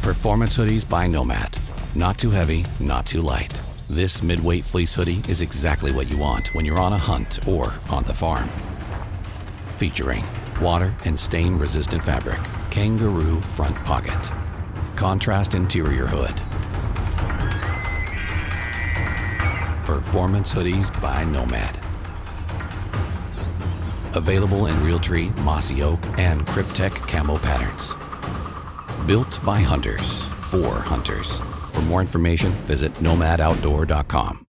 Performance hoodies by Nomad. Not too heavy, not too light. This mid-weight fleece hoodie is exactly what you want when you're on a hunt or on the farm. Featuring water and stain-resistant fabric, kangaroo front pocket, contrast interior hood. Performance hoodies by Nomad. Available in Realtree, Mossy Oak, and Cryptek camo patterns. Built by hunters, for hunters. For more information, visit nomadaoutdoor.com.